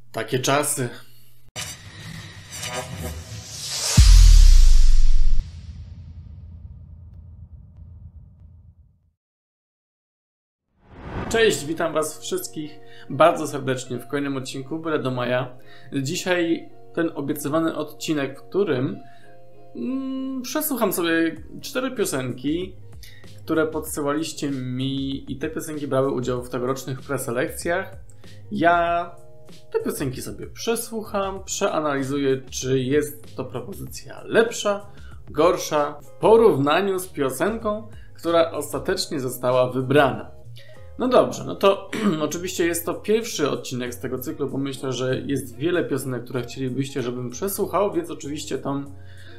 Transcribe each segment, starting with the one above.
Takie czasy. Cześć, witam Was wszystkich bardzo serdecznie w kolejnym odcinku Byle do Maja. Dzisiaj ten obiecywany odcinek, w którym przesłucham sobie 4 piosenki, które podsyłaliście mi i te piosenki brały udział w tegorocznych preselekcjach. Ja te piosenki sobie przesłucham, przeanalizuję, czy jest to propozycja lepsza, gorsza w porównaniu z piosenką, która ostatecznie została wybrana. No dobrze, no to oczywiście jest to pierwszy odcinek z tego cyklu, bo myślę, że jest wiele piosenek, które chcielibyście, żebym przesłuchał, więc oczywiście tam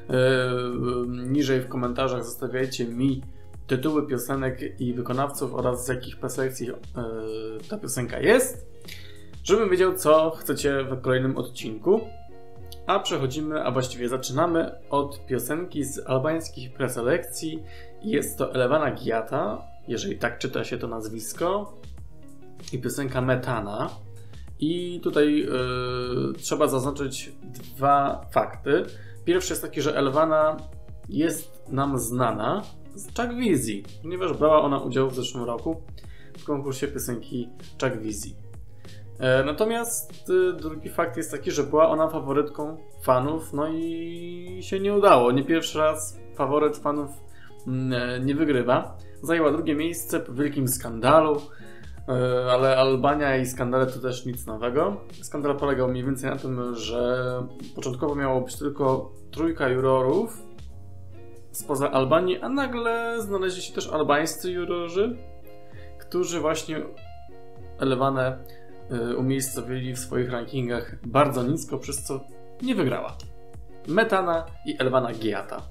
niżej w komentarzach zostawiajcie mi tytuły piosenek i wykonawców oraz z jakich preselekcji ta piosenka jest, żebym wiedział, co chcecie w kolejnym odcinku. A przechodzimy, a właściwie zaczynamy od piosenki z albańskich preselekcji. Jest to Elevana Giata, jeżeli tak czyta się to nazwisko, i piosenka Metana. I tutaj trzeba zaznaczyć 2 fakty. Pierwszy jest taki, że Elevana jest nam znana z Czakwizy, ponieważ brała ona udział w zeszłym roku w konkursie piosenki Czakwizy. Natomiast drugi fakt jest taki, że była ona faworytką fanów, no i się nie udało. Nie pierwszy raz faworyt fanów nie wygrywa. Zajęła drugie miejsce po wielkim skandalu, ale Albania i skandale to też nic nowego. Skandal polegał mniej więcej na tym, że początkowo miało być tylko 3 jurorów spoza Albanii, a nagle znaleźli się też albańscy jurorzy, którzy właśnie Elevanę umiejscowili w swoich rankingach bardzo nisko, przez co nie wygrała. Metana i Elevana Giata.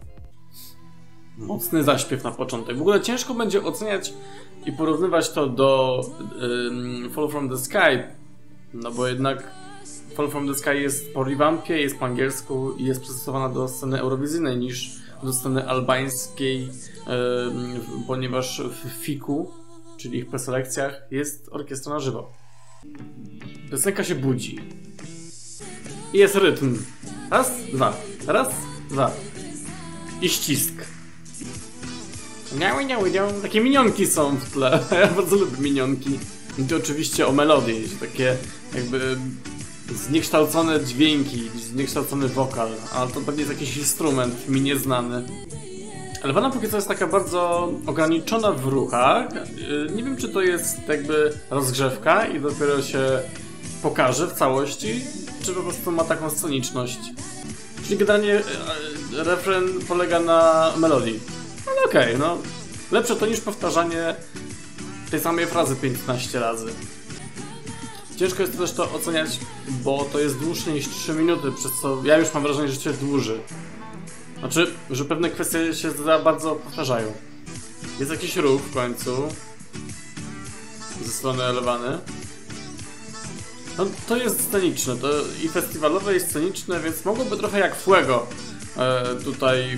Mocny zaśpiew na początek. W ogóle ciężko będzie oceniać i porównywać to do Fall From The Sky, no bo jednak Fall From The Sky jest po revampie, jest po angielsku i jest przystosowana do sceny eurowizyjnej niż do sceny albańskiej, ponieważ w FIK-u, czyli ich preselekcjach, jest orkiestra na żywo. Piosenka się budzi. I jest rytm. Raz, dwa. Raz, dwa. I ścisk. Takie minionki są w tle. Ja bardzo lubię minionki. I to oczywiście o melodii. Takie jakby zniekształcone dźwięki, zniekształcony wokal. Ale to pewnie jest jakiś instrument mi nieznany. Elevana póki co jest taka bardzo ograniczona w ruchach. Nie wiem, czy to jest jakby rozgrzewka i dopiero się pokaże w całości, czy po prostu ma taką sceniczność. Czyli generalnie refren polega na melodii. No okej, no. Lepsze to niż powtarzanie tej samej frazy 15 razy. Ciężko jest też to oceniać, bo to jest dłuższe niż 3 minuty, przez co ja już mam wrażenie, że się dłuży. Znaczy, że pewne kwestie się za bardzo powtarzają. Jest jakiś ruch w końcu ze strony Elevany. No to jest sceniczne, to i festiwalowe, i sceniczne, więc mogłoby trochę jak Fuego tutaj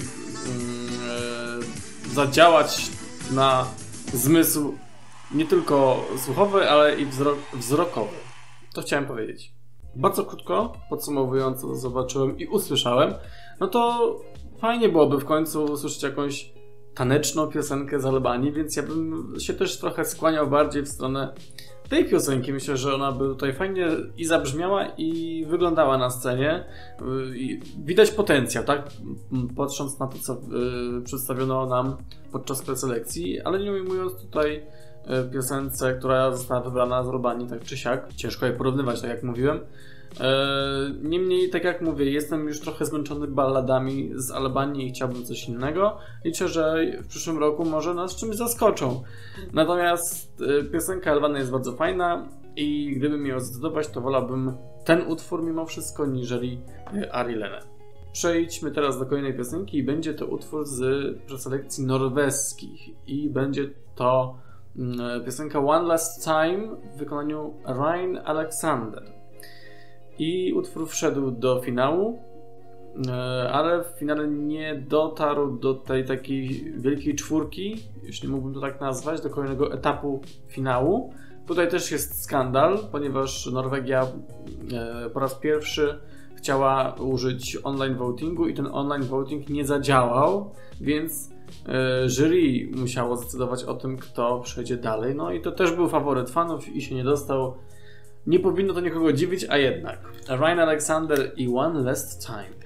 zadziałać na zmysł nie tylko słuchowy, ale i wzrokowy. To chciałem powiedzieć. Bardzo krótko, podsumowując, co zobaczyłem i usłyszałem, no to fajnie byłoby w końcu usłyszeć jakąś taneczną piosenkę z Albanii, więc ja bym się też trochę skłaniał bardziej w stronę tej piosenki. Myślę, że ona by tutaj fajnie i zabrzmiała, i wyglądała na scenie. I widać potencjał, tak? Patrząc na to, co przedstawiono nam podczas preselekcji, ale nie ujmując tutaj piosence, która została wybrana z Albanii, tak czy siak. Ciężko je porównywać, tak jak mówiłem. Niemniej, tak jak mówię, jestem już trochę zmęczony balladami z Albanii i chciałbym coś innego. Liczę, że w przyszłym roku może nas czymś zaskoczą. Natomiast piosenka Elevany jest bardzo fajna i gdybym miał zdecydować, to wolałbym ten utwór mimo wszystko, niżeli Arilenę. Przejdźmy teraz do kolejnej piosenki i będzie to utwór z preselekcji norweskich i będzie to piosenka One Last Time w wykonaniu Ryan Alexander. I utwór wszedł do finału, ale w finale nie dotarł do tej takiej wielkiej czwórki, jeśli mógłbym to tak nazwać, do kolejnego etapu finału. Tutaj też jest skandal, ponieważ Norwegia po raz pierwszy chciała użyć online votingu i ten online voting nie zadziałał, więc jury musiało zdecydować o tym, kto przejdzie dalej. No i to też był faworyt fanów i się nie dostał. Nie powinno to nikogo dziwić, a jednak. Ryan Alexander i One Last Time.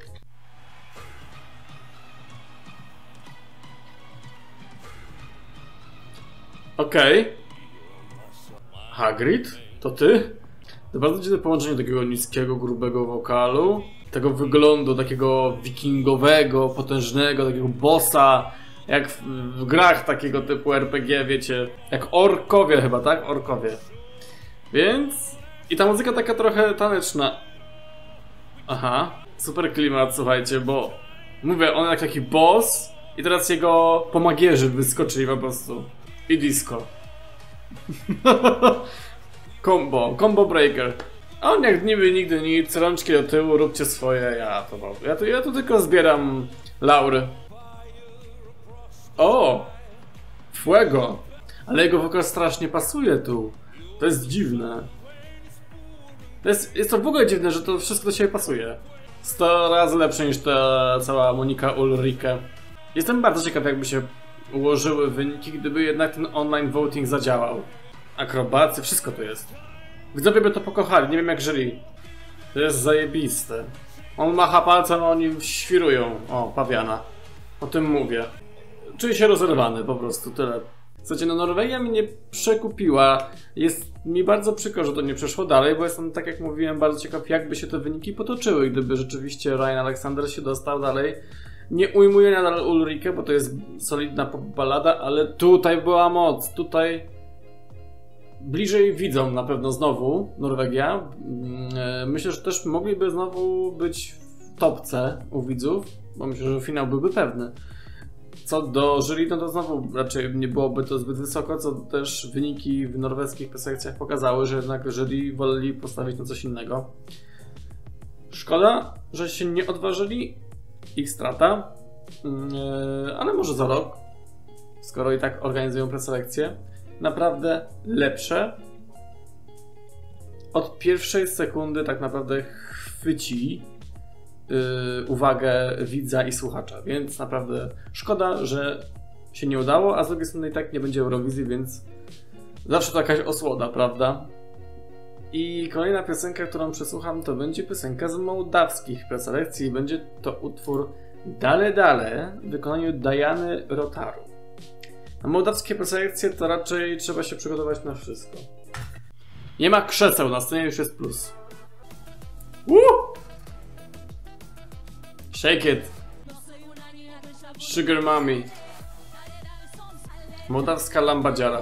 Okej. Hagrid? To ty? To bardzo dziwne połączenie takiego niskiego, grubego wokalu, tego wyglądu takiego wikingowego, potężnego, takiego bossa, jak w grach takiego typu RPG, wiecie, jak orkowie chyba, tak? Orkowie. Więc... I ta muzyka taka trochę taneczna. Aha, super klimat, słuchajcie, bo mówię, on jak taki boss i teraz jego pomagierzy wyskoczyli po prostu. I disco. Combo breaker. A on jak niby nigdy nic, rączki do tyłu, róbcie swoje, ja tu tylko zbieram laury. O! Fuego! Ale jego wokal strasznie pasuje tu. To jest dziwne. Jest to w ogóle dziwne, że to wszystko do siebie pasuje. 100 razy lepsze niż ta cała Monika Ulrike. Jestem bardzo ciekaw, jakby się ułożyły wyniki, gdyby jednak ten online voting zadziałał. Akrobacje, wszystko to jest. Widzowie by to pokochali, nie wiem jak jury. To jest zajebiste. On macha palcem, a oni świrują. O, pawiana. O tym mówię. Czuję się rozerwany po prostu, tyle. Słuchajcie, no Norwegia mnie przekupiła. Jest mi bardzo przykro, że to nie przeszło dalej, bo jestem, tak jak mówiłem, bardzo ciekaw, jakby się te wyniki potoczyły, gdyby rzeczywiście Ryan Alexander się dostał dalej. Nie ujmuję nadal Ulrike, bo to jest solidna balada, ale tutaj była moc. Tutaj bliżej widzą na pewno znowu Norwegia. Myślę, że też mogliby znowu być w topce u widzów, bo myślę, że finał byłby pewny. Co do jury, no to znowu raczej nie byłoby to zbyt wysoko, co też wyniki w norweskich preselekcjach pokazały, że jednak jury woleli postawić na coś innego. Szkoda, że się nie odważyli, ich strata, ale może za rok, skoro i tak organizują preselekcje, naprawdę lepsze. Od pierwszej sekundy tak naprawdę chwyci uwagę widza i słuchacza, więc naprawdę szkoda, że się nie udało, a z drugiej strony i tak nie będzie Eurowizji, więc zawsze to jakaś osłoda, prawda? I kolejna piosenka, którą przesłucham, to będzie piosenka z mołdawskich preselekcji. Będzie to utwór Dale Dale w wykonaniu Diany Rotaru. Na mołdawskie preselekcje to raczej trzeba się przygotować na wszystko. Nie ma krzeseł, na scenie już jest plus. Shake it. Sugar Mommy. Mołdawska lambadziara.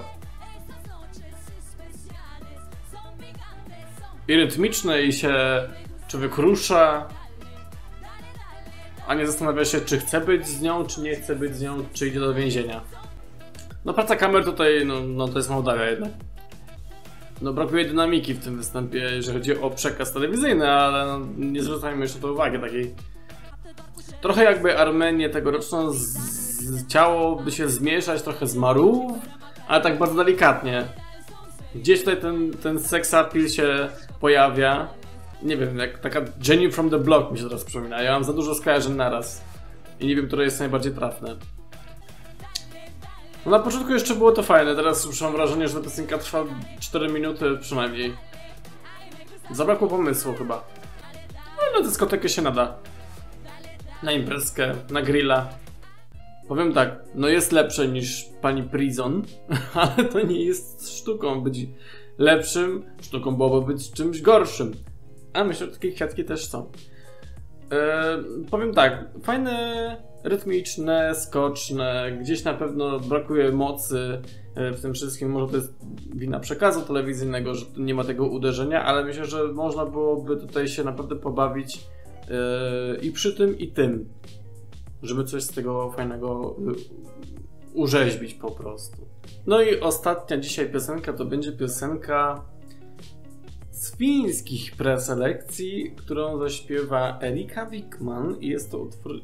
I rytmiczne i się człowiek rusza, a nie zastanawia się, czy chce być z nią, czy nie chce być z nią, czy idzie do więzienia. No praca kamer tutaj, no to jest Mołdawia jednak. No brakuje dynamiki w tym występie, jeżeli chodzi o przekaz telewizyjny, ale no, nie zwracajmy jeszcze na to uwagi takiej. Trochę jakby Armenię tegoroczną chciałoby się zmieszać trochę z Marów, ale tak bardzo delikatnie. Gdzieś tutaj ten sex appeal się pojawia. Nie wiem, jak taka Jenny from the Block mi się teraz przypomina. Ja mam za dużo skojarzeń naraz. I nie wiem, które jest najbardziej trafne. No na początku jeszcze było to fajne, teraz już mam wrażenie, że ta piosenka trwa 4 minuty przynajmniej. Zabrakło pomysłu chyba. No na dyskotekę się nada. Na imprezkę, na grilla. Powiem tak, no jest lepsze niż pani Prison, ale to nie jest sztuką być lepszym, sztuką byłoby być czymś gorszym. A myślę, że takie kwiatki też są. Powiem tak, fajne, rytmiczne, skoczne, gdzieś na pewno brakuje mocy w tym wszystkim, może to jest wina przekazu telewizyjnego, że nie ma tego uderzenia, ale myślę, że można byłoby tutaj się naprawdę pobawić i przy tym i tym, żeby coś z tego fajnego urzeźbić po prostu. No i ostatnia dzisiaj piosenka to będzie piosenka z fińskich preselekcji, którą zaśpiewa Erika Wikman i jest to utwór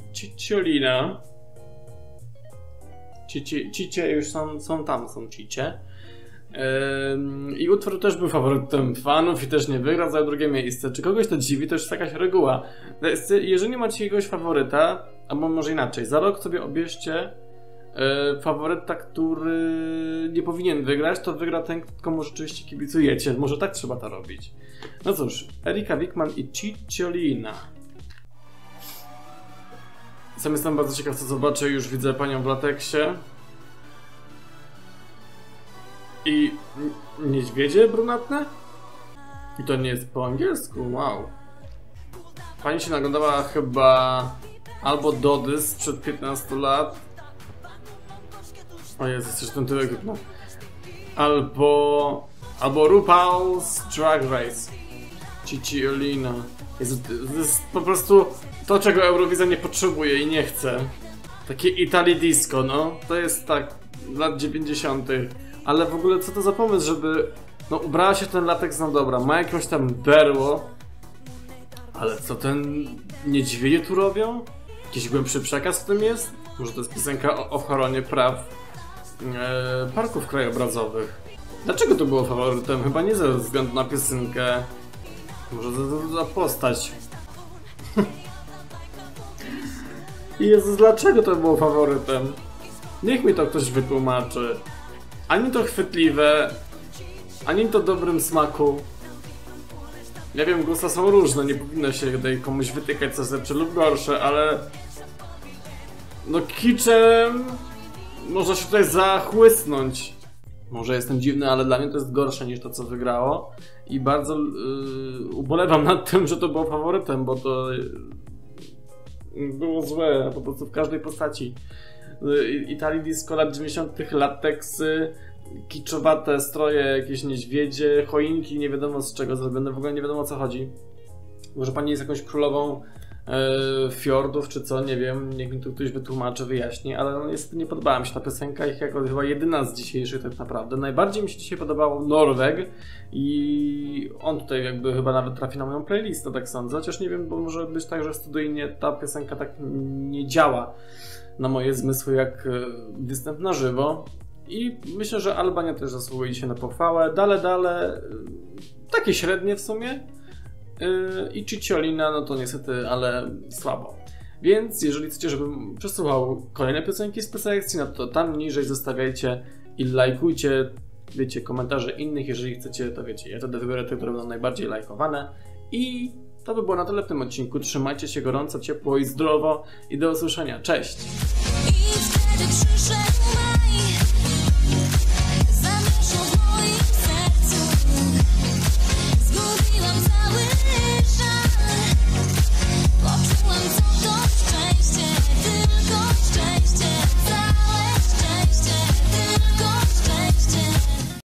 Cicciolina. Cicie już są tam, są cicie. I utwór też był faworytem fanów i też nie wygrał za drugie miejsce. Czy kogoś to dziwi, to już jest jakaś reguła. Jeżeli macie jakiegoś faworyta, albo może inaczej, za rok sobie obierzcie faworyta, który nie powinien wygrać, to wygra ten, komu rzeczywiście kibicujecie. Może tak trzeba to robić. No cóż, Erika Wikman i Cicciolina. Sam jestem bardzo ciekaw, co zobaczę. Już widzę panią w lateksie. I niedźwiedzie brunatne? I to nie jest po angielsku, wow. Pani się naglądała chyba albo Dody sprzed 15 lat. O Jezu, coś ten tyłek, no. Albo RuPaul's Drag Race. Cicciolina. Jezu, to jest po prostu to, czego Eurowizja nie potrzebuje i nie chce. Takie Italy disco, no. To jest tak, lat 90. Ale w ogóle co to za pomysł, żeby... No ubrała się ten lateks, no dobra, ma jakieś tam berło. Ale co ten niedźwiedzie tu robią? Jakiś głębszy przekaz w tym jest? Może to jest piosenka o ochronie praw parków krajobrazowych. Dlaczego to było faworytem? Chyba nie ze względu na piosenkę. Może za postać. Jezus, dlaczego to było faworytem? Niech mi to ktoś wytłumaczy. Ani to chwytliwe, ani to dobrym smaku. Ja wiem, gusta są różne, nie powinno się tutaj komuś wytykać co lepsze lub gorsze, ale... No kiczem... Można się tutaj zachłysnąć. Może jestem dziwny, ale dla mnie to jest gorsze niż to, co wygrało. I bardzo ubolewam nad tym, że to było faworytem, bo to... było złe, po prostu w każdej postaci. Italy disco lat 90. lateksy, kiczowate stroje, jakieś niedźwiedzie, choinki, nie wiadomo z czego zrobione, w ogóle nie wiadomo o co chodzi. Może pani jest jakąś królową fiordów czy co, nie wiem, niech mi tu ktoś wytłumaczy, wyjaśni, ale no niestety nie podobała mi się ta piosenka i jako chyba jedyna z dzisiejszych tak naprawdę. Najbardziej mi się dzisiaj podobał Norweg i on tutaj jakby chyba nawet trafi na moją playlistę, tak sądzę, chociaż nie wiem, bo może być tak, że studyjnie ta piosenka tak nie działa na moje zmysły jak występ na żywo. I myślę, że Albania też zasługuje się na pochwałę. Dale, takie średnie w sumie. I Cicciolina, no to niestety, ale słabo. Więc jeżeli chcecie, żebym przesuwał kolejne piosenki z preselekcji, no to tam niżej zostawiajcie i lajkujcie, wiecie, komentarze innych. Jeżeli chcecie, to wiecie, ja wtedy wybiorę te, które będą najbardziej lajkowane. I to by było na tyle w tym odcinku. Trzymajcie się gorąco, ciepło i zdrowo i do usłyszenia. Cześć! I wtedy przyszedł maj, zamieszał w moim sercu, zgubiłam cały